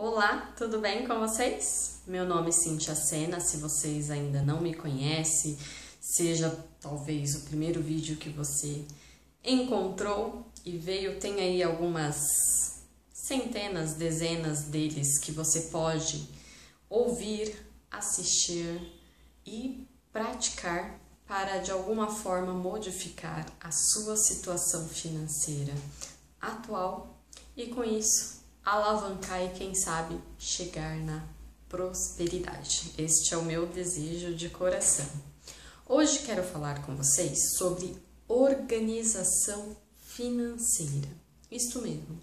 Olá, tudo bem com vocês? Meu nome é Cíntia Sena, se vocês ainda não me conhecem, seja talvez o primeiro vídeo que você encontrou e veio, tem aí algumas centenas, dezenas deles que você pode ouvir, assistir e praticar para de alguma forma modificar a sua situação financeira atual e com isso alavancar e quem sabe chegar na prosperidade. Este é o meu desejo de coração. Hoje quero falar com vocês sobre organização financeira. Isto mesmo.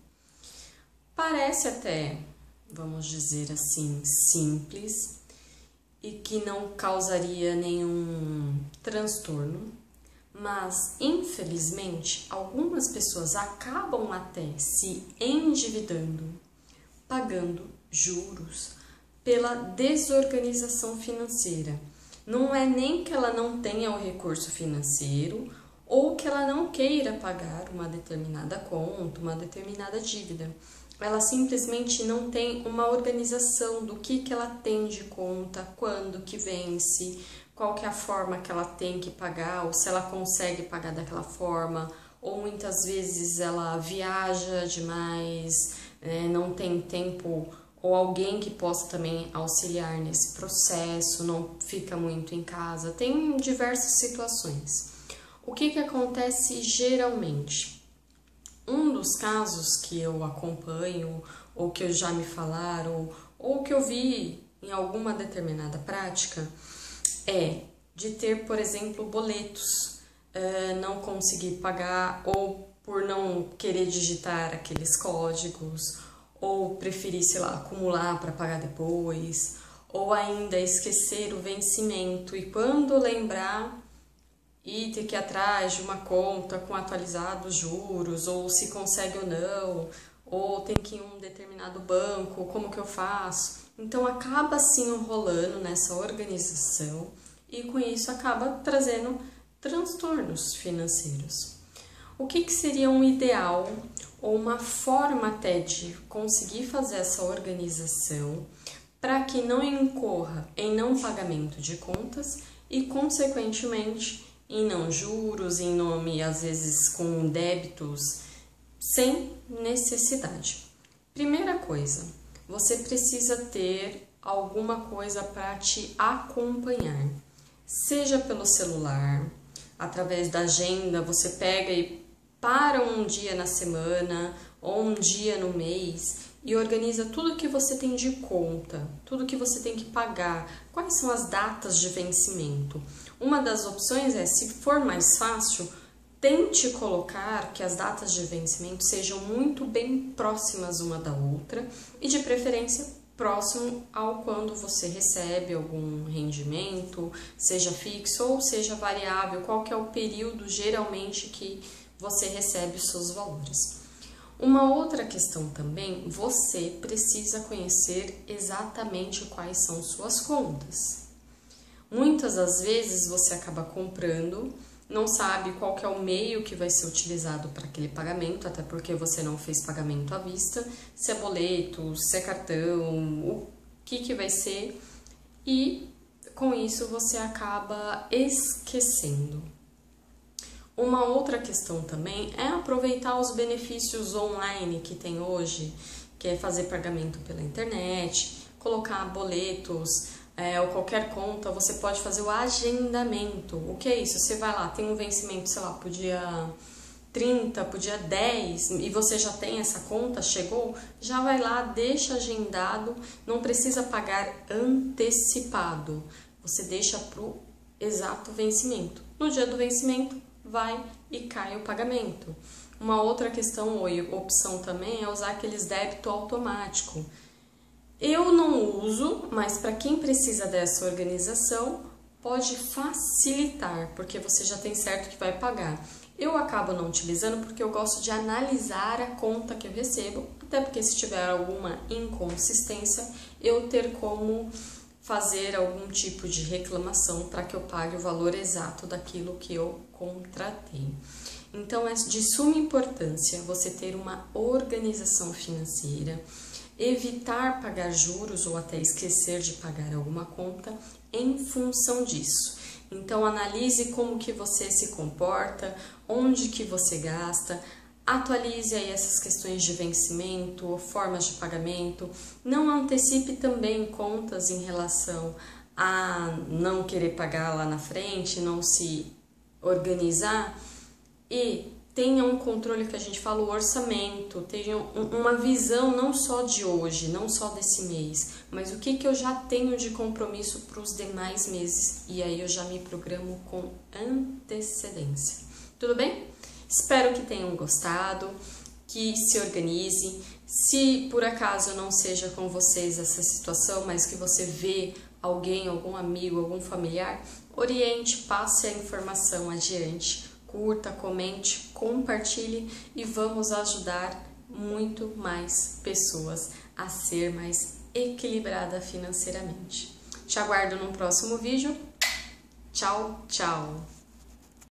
Parece até, vamos dizer assim, simples e que não causaria nenhum transtorno, mas infelizmente algumas pessoas acabam até se endividando, pagando juros pela desorganização financeira. Não é nem que ela não tenha o recurso financeiro ou que ela não queira pagar uma determinada conta, uma determinada dívida. Ela simplesmente não tem uma organização do que ela tem de conta, quando que vence, qual que é a forma que ela tem que pagar, ou se ela consegue pagar daquela forma, ou muitas vezes ela viaja demais, não tem tempo, ou alguém que possa também auxiliar nesse processo, não fica muito em casa, tem diversas situações. O que acontece geralmente? Um dos casos que eu acompanho, ou que já me falaram, ou que eu vi em alguma determinada prática, é de ter, por exemplo, boletos, não conseguir pagar, ou por não querer digitar aqueles códigos, ou preferir, sei lá, acumular para pagar depois, ou ainda esquecer o vencimento e quando lembrar, e ter que ir atrás de uma conta com atualizados juros, ou se consegue ou não, ou tem que ir em um determinado banco, como que eu faço? Então acaba se enrolando nessa organização e com isso acaba trazendo transtornos financeiros. O que seria um ideal ou uma forma até de conseguir fazer essa organização para que não incorra em não pagamento de contas e consequentemente em não juros, em nome às vezes com débitos sem necessidade. Primeira coisa, você precisa ter alguma coisa para te acompanhar, seja pelo celular, através da agenda, você pega e para um dia na semana ou um dia no mês e organiza tudo que você tem de conta, tudo que você tem que pagar, quais são as datas de vencimento. Uma das opções é, se for mais fácil, tente colocar que as datas de vencimento sejam muito bem próximas uma da outra e de preferência próximo ao quando você recebe algum rendimento, seja fixo ou seja variável, qual que é o período geralmente que você recebe os seus valores. Uma outra questão também, você precisa conhecer exatamente quais são suas contas. Muitas das vezes você acaba comprando, não sabe qual que é o meio que vai ser utilizado para aquele pagamento, até porque você não fez pagamento à vista, se é boleto, se é cartão, o que vai ser, e com isso você acaba esquecendo. Uma outra questão também é aproveitar os benefícios online que tem hoje, que é fazer pagamento pela internet, colocar boletos, ou qualquer conta, você pode fazer o agendamento. O que é isso? Você vai lá, tem um vencimento, sei lá, pro dia 30, pro dia 10, e você já tem essa conta, chegou, já vai lá, deixa agendado, não precisa pagar antecipado, você deixa pro exato vencimento. No dia do vencimento, vai e cai o pagamento. Uma outra questão ou opção também é usar aqueles débito automático. Eu não uso, mas para quem precisa dessa organização, pode facilitar, porque você já tem certo que vai pagar. Eu acabo não utilizando porque eu gosto de analisar a conta que eu recebo, até porque se tiver alguma inconsistência, eu ter como fazer algum tipo de reclamação para que eu pague o valor exato daquilo que eu contratei. Então é de suma importância você ter uma organização financeira, evitar pagar juros ou até esquecer de pagar alguma conta em função disso. Então analise como que você se comporta, onde que você gasta, atualize aí essas questões de vencimento, formas de pagamento, não antecipe também contas em relação a não querer pagar lá na frente, não se organizar e tenha um controle que a gente fala, o orçamento, tenha uma visão não só de hoje, não só desse mês, mas o que eu já tenho de compromisso para os demais meses e aí eu já me programo com antecedência. Tudo bem? Espero que tenham gostado, que se organize. Se por acaso não seja com vocês essa situação, mas que você vê alguém, algum amigo, algum familiar, oriente, passe a informação adiante, curta, comente, compartilhe e vamos ajudar muito mais pessoas a ser mais equilibrada financeiramente. Te aguardo no próximo vídeo. Tchau, tchau!